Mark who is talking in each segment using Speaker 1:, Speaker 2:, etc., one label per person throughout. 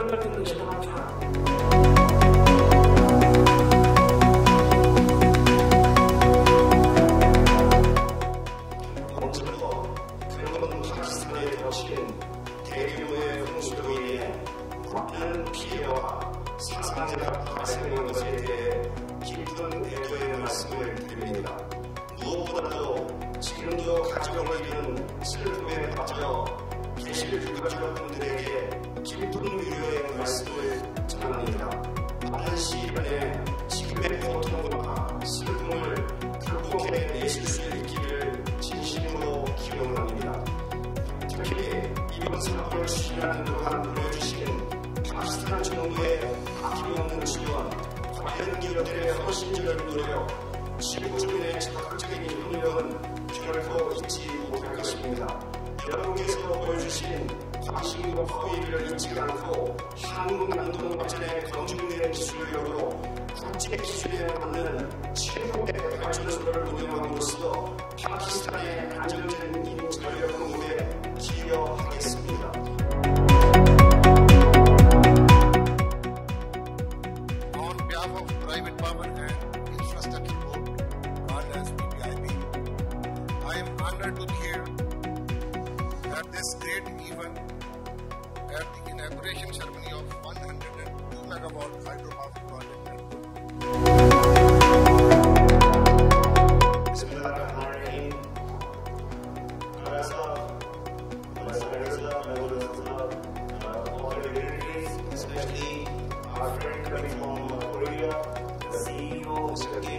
Speaker 1: 같은 것이 많다.
Speaker 2: 먼저 근본 파키스탄에 덮친 대규모의 홍수로 인해 많은 피해와 사상자가 발생한 것에 대해 깊은 애도의 말씀을 드립니다. 무엇보다도 지금도 가족을 잃은 슬픔에 빠져 계실 유가족분들에게 깊은 위로의 말씀을 전합니다. 빠른 시일 안에 지금의 고통과 슬픔을 극복해내실 수 있기를 진심으로 기원합니다. 특히 이번 사업을 추진하는 동안 보여주신 파키스탄 정부의 아낌없는 지원, 관련 기업들의 헌신적인 노력, 지구주민의 적극적인 협력은 결코 잊지 못할 것입니다. 여러분께서 보여주신 관심과 허의를 잊지 않고 한국 난동 발전에 검증된 기술력으로 국제 기준에 맞는 최고의 발전소를 운영함으로써 파키스탄의 안정적인 전력 공급에 기여하겠습니다.
Speaker 3: On behalf of Private Power and Infrastructure Board, called as PPIB, I am honored to hear at this great event at the inauguration ceremony of 102MW Hydropower Project at Gulpur.
Speaker 2: Especially our friend coming from Korea, the CEO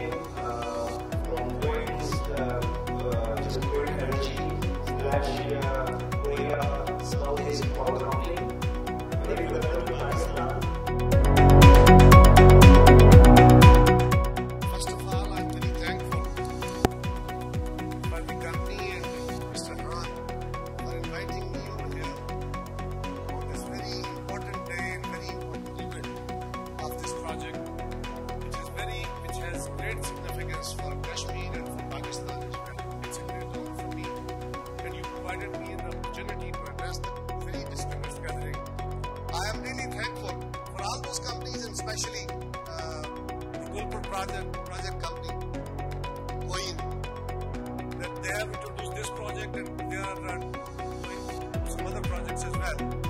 Speaker 2: from Gulpur Energy / Korea Southeast Power Company. Very welcome to Pakistan.
Speaker 3: First of all, I'm very thankful for the company and Mr. Ron for inviting me over here on this very important day and very important event of this project, which has great significance for Kashmir and for Pakistan as well. It's a great honor for me, and you provided me an opportunity to address the very distinguished gathering. I am really thankful for all those companies, and especially the Gulpur project company, that they have introduced this project, and they are doing some other projects as well.